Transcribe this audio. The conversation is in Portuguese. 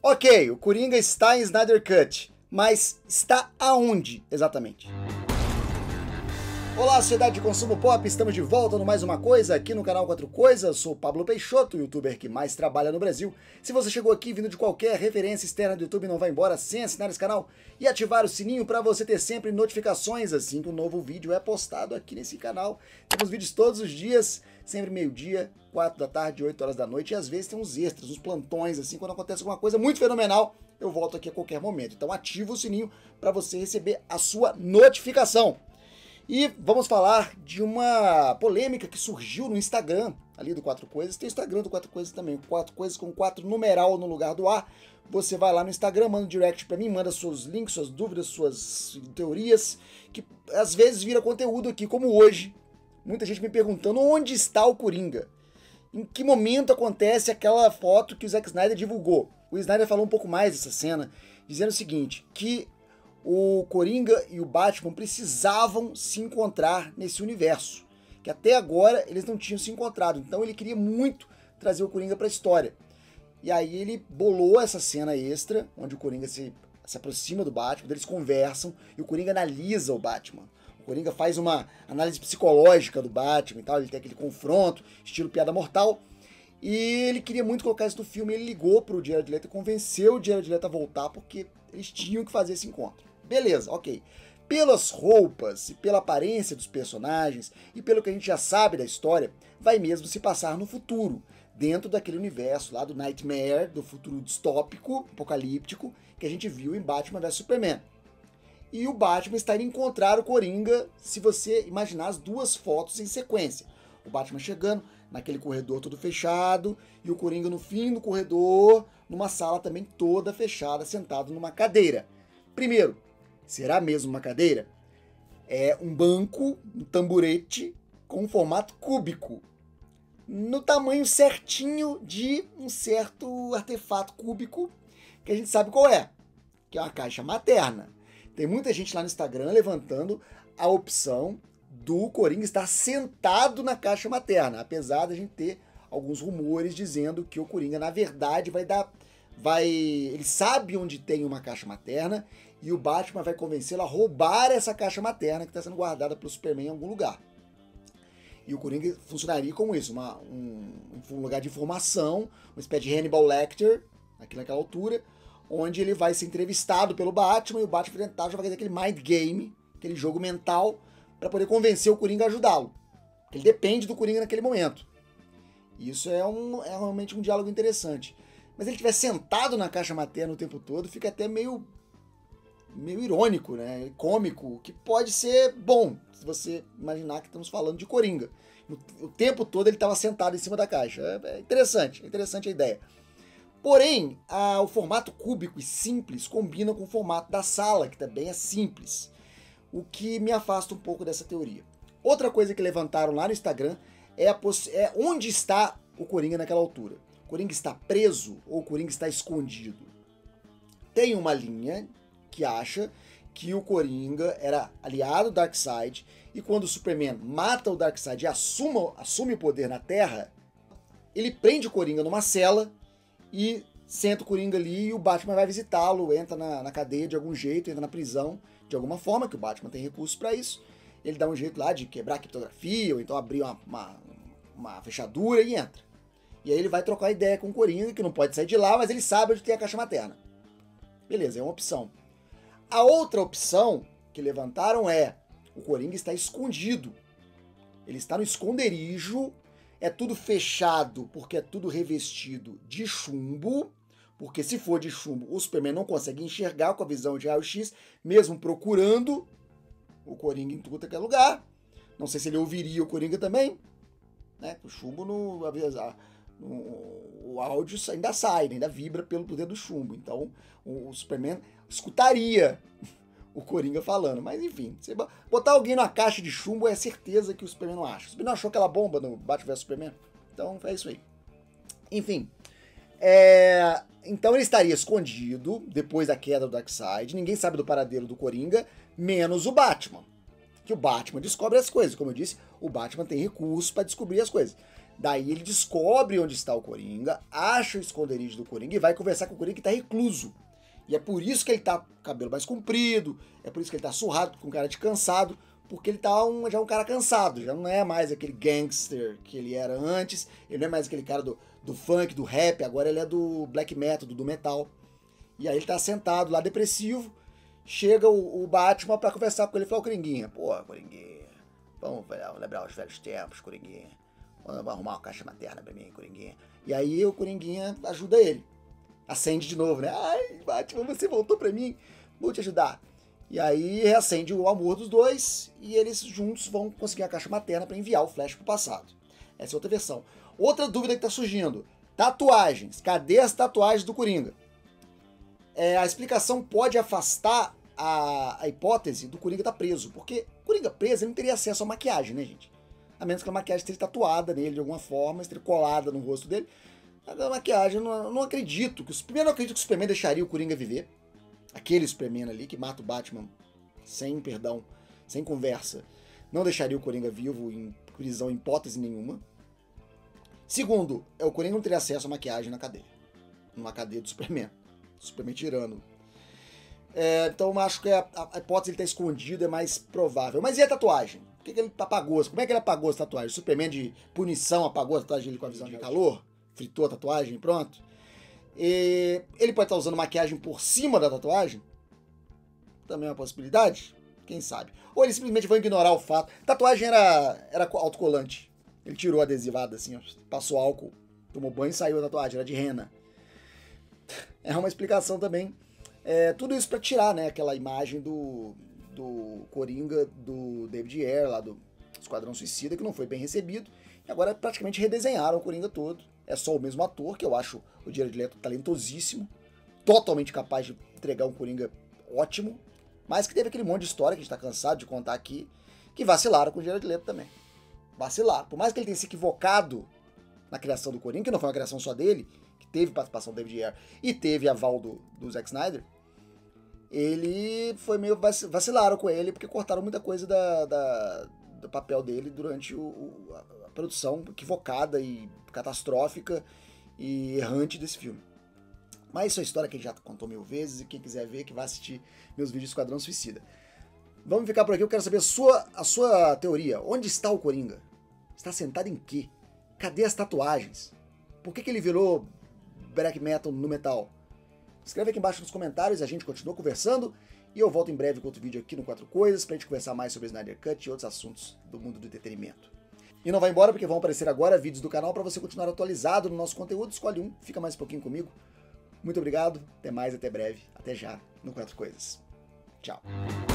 Ok, o Coringa está em Snyder Cut, mas está aonde exatamente? Olá, sociedade de consumo pop, estamos de volta no Mais Uma Coisa, aqui no canal Quatro Coisas. Sou o Pablo Peixoto, o youtuber que mais trabalha no Brasil. Se você chegou aqui vindo de qualquer referência externa do YouTube, não vai embora sem assinar esse canal e ativar o sininho para você ter sempre notificações assim que um novo vídeo é postado aqui nesse canal. Temos vídeos todos os dias, sempre meio-dia, 4 da tarde, 8 horas da noite, e às vezes tem uns extras, uns plantões, assim, quando acontece alguma coisa muito fenomenal, eu volto aqui a qualquer momento. Então ativa o sininho para você receber a sua notificação. E vamos falar de uma polêmica que surgiu no Instagram, ali do Quatro Coisas. Tem o Instagram do Quatro Coisas também, Quatro Coisas com 4 numeral no lugar do A. Você vai lá no Instagram, manda um direct pra mim, manda seus links, suas dúvidas, suas teorias, que às vezes vira conteúdo aqui, como hoje. Muita gente me perguntando onde está o Coringa. Em que momento acontece aquela foto que o Zack Snyder divulgou. O Snyder falou um pouco mais dessa cena, dizendo o seguinte, que o Coringa e o Batman precisavam se encontrar nesse universo, que até agora eles não tinham se encontrado, então ele queria muito trazer o Coringa para a história. E aí ele bolou essa cena extra, onde o Coringa se aproxima do Batman, eles conversam, e o Coringa analisa o Batman. O Coringa faz uma análise psicológica do Batman e tal, ele tem aquele confronto, estilo Piada Mortal, e ele queria muito colocar isso no filme, ele ligou pro Jared Leto e convenceu o Jared Leto a voltar, porque eles tinham que fazer esse encontro. Beleza, ok. Pelas roupas e pela aparência dos personagens e pelo que a gente já sabe da história, vai mesmo se passar no futuro, dentro daquele universo lá do Nightmare, do futuro distópico, apocalíptico, que a gente viu em Batman vs Superman. E o Batman está indo encontrar o Coringa, se você imaginar as duas fotos em sequência. O Batman chegando naquele corredor todo fechado e o Coringa no fim do corredor, numa sala também toda fechada, sentado numa cadeira. Primeiro, será mesmo uma cadeira? É um banco, um tamborete com um formato cúbico, no tamanho certinho de um certo artefato cúbico que a gente sabe qual é, que é uma caixa materna. Tem muita gente lá no Instagram levantando a opção do Coringa estar sentado na caixa materna, apesar da gente ter alguns rumores dizendo que o Coringa, na verdade, ele sabe onde tem uma caixa materna e o Batman vai convencê-lo a roubar essa caixa materna que está sendo guardada pelo Superman em algum lugar. E o Coringa funcionaria como isso, um lugar de informação, uma espécie de Hannibal Lecter, aqui naquela altura, onde ele vai ser entrevistado pelo Batman e o Batman vai tentar jogar aquele mind game, aquele jogo mental, para poder convencer o Coringa a ajudá-lo. Ele depende do Coringa naquele momento. E isso é realmente um diálogo interessante. Mas ele estiver sentado na caixa materna o tempo todo, fica até meio irônico, né? Cômico, que pode ser bom, se você imaginar que estamos falando de Coringa. O tempo todo ele estava sentado em cima da caixa. É interessante a ideia. Porém, o formato cúbico e simples combina com o formato da sala, que também é simples, o que me afasta um pouco dessa teoria. Outra coisa que levantaram lá no Instagram é onde está o Coringa naquela altura. O Coringa está preso ou o Coringa está escondido? Tem uma linha que acha que o Coringa era aliado do Darkseid e quando o Superman mata o Darkseid e assume o poder na Terra, ele prende o Coringa numa cela e senta o Coringa ali e o Batman vai visitá-lo, entra na cadeia de algum jeito, entra na prisão de alguma forma, que o Batman tem recursos para isso. Ele dá um jeito lá de quebrar a criptografia ou então abrir uma fechadura e entra. E aí ele vai trocar ideia com o Coringa, que não pode sair de lá, mas ele sabe onde tem a caixa materna. Beleza, é uma opção. A outra opção que levantaram é o Coringa está escondido. Ele está no esconderijo, é tudo fechado porque é tudo revestido de chumbo, porque se for de chumbo, o Superman não consegue enxergar com a visão de raio-x, mesmo procurando o Coringa em tudo aquele lugar. Não sei se ele ouviria o Coringa também, né? O chumbo o áudio ainda sai, ainda vibra pelo poder do chumbo. Então o Superman escutaria o Coringa falando. Mas enfim, se botar alguém numa caixa de chumbo é certeza que o Superman não acha. O Superman não achou aquela bomba no Batman vs Superman? Então é isso aí. Enfim. Então ele estaria escondido depois da queda do Darkseid. Ninguém sabe do paradeiro do Coringa, menos o Batman. Que o Batman descobre as coisas. Como eu disse, o Batman tem recursos para descobrir as coisas. Daí ele descobre onde está o Coringa, acha o esconderijo do Coringa e vai conversar com o Coringa que tá recluso. E é por isso que ele tá com o cabelo mais comprido, é por isso que ele tá surrado, com cara de cansado, porque ele tá já um cara cansado, já não é mais aquele gangster que ele era antes, ele não é mais aquele cara do funk, do rap, agora ele é do black metal, do metal. E aí ele tá sentado lá, depressivo, chega o Batman pra conversar com ele e fala: ô Coringuinha, pô, Coringuinha, vamos lembrar os velhos tempos, Coringuinha, vamos arrumar uma caixa materna pra mim, Coringuinha. E aí o Coringuinha ajuda ele, acende de novo, né? Ai, Batman, você voltou pra mim, vou te ajudar. E aí reacende o amor dos dois e eles juntos vão conseguir a caixa materna para enviar o Flash pro passado. Essa é outra versão. Outra dúvida que tá surgindo: tatuagens. Cadê as tatuagens do Coringa? A explicação pode afastar a hipótese do Coringa estar preso, porque o Coringa preso ele não teria acesso à maquiagem, né, gente? A menos que a maquiagem esteja tatuada nele de alguma forma, esteja colada no rosto dele. A maquiagem, não acredito. Primeiro, não acredito que o Superman deixaria o Coringa viver. Aquele Superman ali que mata o Batman sem perdão, sem conversa, não deixaria o Coringa vivo em prisão em hipótese nenhuma. Segundo, o Coringa não teria acesso à maquiagem na cadeia. Numa cadeia do Superman. Superman tirando. Então eu acho que a hipótese de ele estar escondido é mais provável. Mas e a tatuagem? Por que ele apagou? Como é que ele apagou as tatuagens? O Superman de punição apagou a tatuagem dele com a visão de calor? Fritou a tatuagem e pronto? Ele pode estar usando maquiagem por cima da tatuagem? Também é uma possibilidade? Quem sabe? Ou ele simplesmente vai ignorar o fato. Tatuagem era autocolante. Ele tirou a adesivada assim, ó, passou álcool, tomou banho e saiu a tatuagem, era de rena. É uma explicação também. Tudo isso para tirar, né, aquela imagem do Coringa do David Ayer, lá do Esquadrão Suicida, que não foi bem recebido. E agora praticamente redesenharam o Coringa todo. É só o mesmo ator, que eu acho o Jared Leto talentosíssimo, totalmente capaz de entregar um Coringa ótimo, mas que teve aquele monte de história que a gente tá cansado de contar aqui, que vacilaram com o Jared Leto também. Vacilaram. Por mais que ele tenha se equivocado na criação do Coringa, que não foi uma criação só dele, que teve participação do David Ayer e teve aval do Zack Snyder, ele foi meio vacilaram com ele, porque cortaram muita coisa do papel dele durante a produção equivocada e catastrófica e errante desse filme. Mas isso é história que a gente já contou 1000 vezes, e quem quiser ver que vai assistir meus vídeos de Esquadrão Suicida. Vamos ficar por aqui, eu quero saber a sua teoria. Onde está o Coringa? Está sentado em quê? Cadê as tatuagens? Por que ele virou black metal no metal? Escreve aqui embaixo nos comentários, a gente continua conversando, e eu volto em breve com outro vídeo aqui no Quatro Coisas, pra gente conversar mais sobre Snyder Cut e outros assuntos do mundo do entretenimento. E não vai embora, porque vão aparecer agora vídeos do canal para você continuar atualizado no nosso conteúdo. Escolhe um, fica mais um pouquinho comigo. Muito obrigado, até mais, até breve, até já no Quatro Coisas. Tchau.